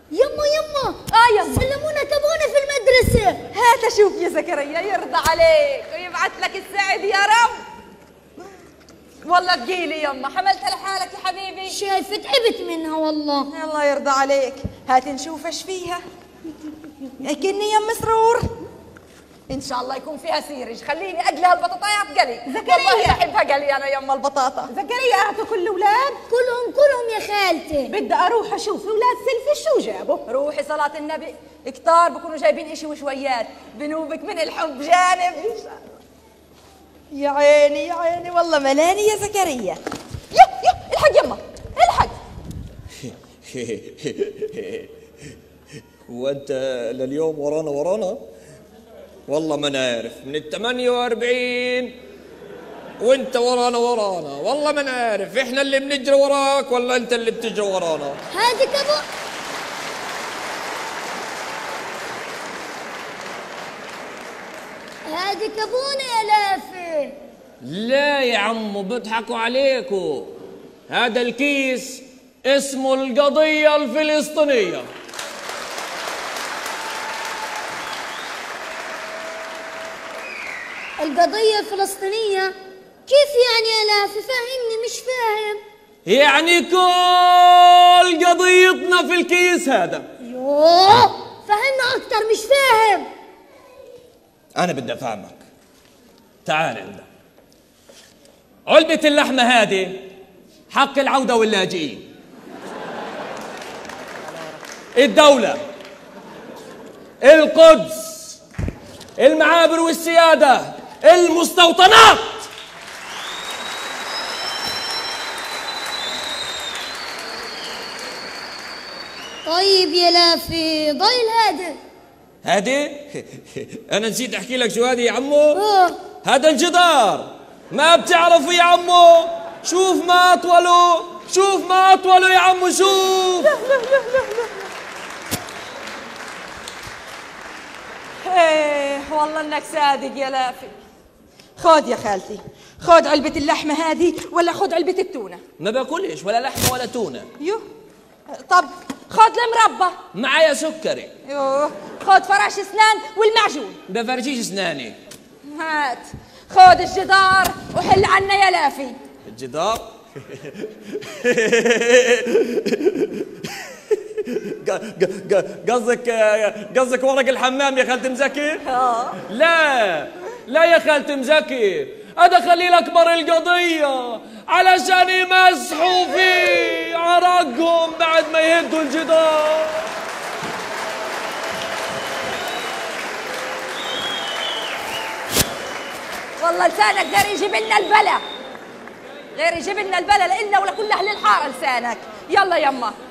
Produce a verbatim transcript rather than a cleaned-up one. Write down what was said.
يما يما اه يما سلمونا كابونا في المدرسة. هات اشوف يا زكريا يرضى عليك ويبعث لك السعد يا رب. والله تجيلي يما حملتها لحالك يا حبيبي. شايفة تعبت منها والله. الله يرضى عليك. هات نشوف ايش فيها. كني يا مسرور ان شاء الله يكون فيها سيرج. خليني اقلي هالبطاطايات قلي. زكريا والله بحبها قلي انا يما البطاطا. زكريا اعطوا كل الاولاد كلهم كلهم يا خالتي. بدي اروح اشوف اولاد سلفي شو جابوا. روحي صلاة النبي كتار بكونوا جايبين اشي وشويات. بنوبك من الحب جانب ان شاء الله. يا عيني يا عيني والله ملاني يا زكريا. يا يا الحق يما الحق. وانت لليوم ورانا ورانا؟ والله ما نعرف. من الثمانية وأربعين وانت ورانا ورانا. والله ما نعرف احنا اللي بنجري وراك ولا انت اللي بتجري ورانا. هذه كابو هذه كابونة يا لافي. لا يا عمو بيضحكوا عليكوا. هذا الكيس اسمه القضية الفلسطينية. القضية الفلسطينية كيف يعني يا لافي؟ فهمني مش فاهم. يعني كل قضيتنا في الكيس هذا. يوه فهمنا أكتر مش فاهم. أنا بدي أفهمك. تعال عندك. علبة اللحمة هذه حق العودة واللاجئين. الدولة، القدس، المعابر والسيادة، المستوطنات. طيب يا لافي ضايل هذا. هذه أنا نسيت أحكي لك شو هذه يا عمو. اه هذا الجدار. ما بتعرفوا يا عمو؟ شوف ما أطوله، شوف ما أطوله يا عمو شوف. ايه والله انك صادق يا لافي. خذ يا خالتي خذ علبة اللحمة هذه ولا خذ علبة التونة. ما باكلش ولا لحمة ولا تونة. يوه طب خذ المربى. معايا سكري. يوه خذ فراش اسنان والمعجون. بفرجيش اسناني. هات خذ الجدار وحل عنا يا لافي. الجدار. قصدك قصدك ورق الحمام يا خالتي مزكي؟ اه لا لا يا خالتي مزكي، هذا خليل اكبر القضيه علشان يمسحوا في عرقهم بعد ما يهدوا الجدار. والله لسانك غير يجيب لنا البلا، غير يجيب لنا البلا لإلنا ولكل اهل الحاره لسانك. يلا يما